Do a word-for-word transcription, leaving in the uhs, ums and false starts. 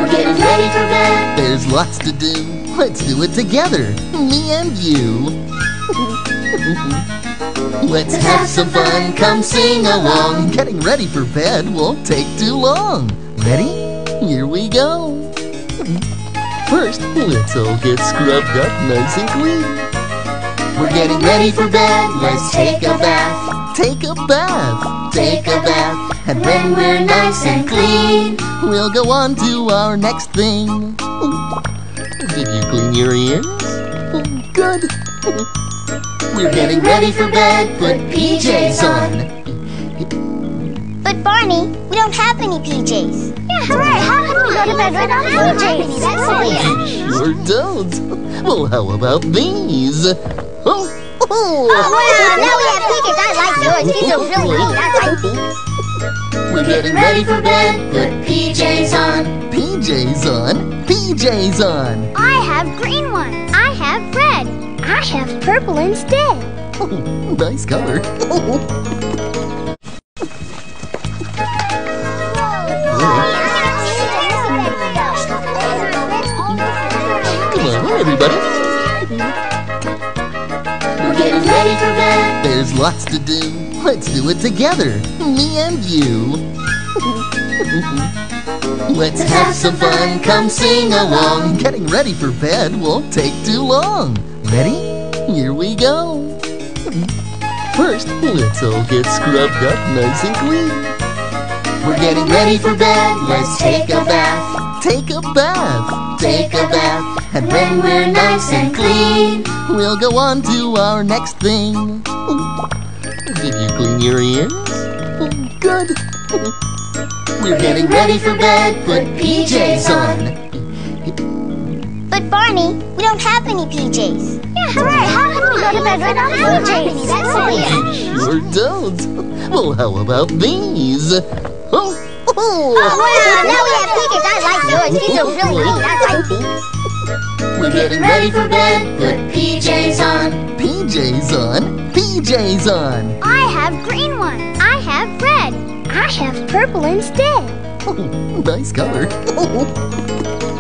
We're getting ready for bed. There's lots to do. Let's do it together, me and you. Let's have some fun, come sing along. Getting ready for bed won't take too long. Ready? Here we go. First, let's all get scrubbed up nice and clean. We're getting ready for bed. Let's take a bath. Take a bath. Take a bath. And when we're nice and clean, we'll go on to our next thing. Did you clean your ears? Good. We're getting ready for bed. Put P Js on. But Barney, we don't have any P Js. Yeah, that's right. How can we go to bed without P Js? That's weird. Sure don't. Well, how about these? Oh, oh. Oh, wow, now we have P Js. I like yours. These are really neat. I like these. We're getting ready for bed. Put P Js on. P Js on. P Js on. I have green ones. I have red. I have purple instead. Oh, nice color. Come on, everybody. We're getting ready for bed. There's lots to do. Let's do it together, me and you. Let's have some fun, come sing along. Getting ready for bed won't take too long. Ready? Here we go. First, let's all get scrubbed up nice and clean. We're getting ready for bed. Let's take a bath. Take a bath. Take a bath. And when we're nice and clean, we'll go on to our next thing. Did you clean your ears? Good. We're getting ready for bed. Put P Js on. But Barney, we don't have any P Js. Yeah, that's right. How can we go to bed without P Js? That's weird. Sure don't. Well, how about these? Oh, oh. Oh, wow, now we have P Js. I like yours. These are really neat. I like these. We're getting ready for bed. Put P Js on. P Js on. P Js on. I have green ones. I have red. I have purple instead. Oh, nice color.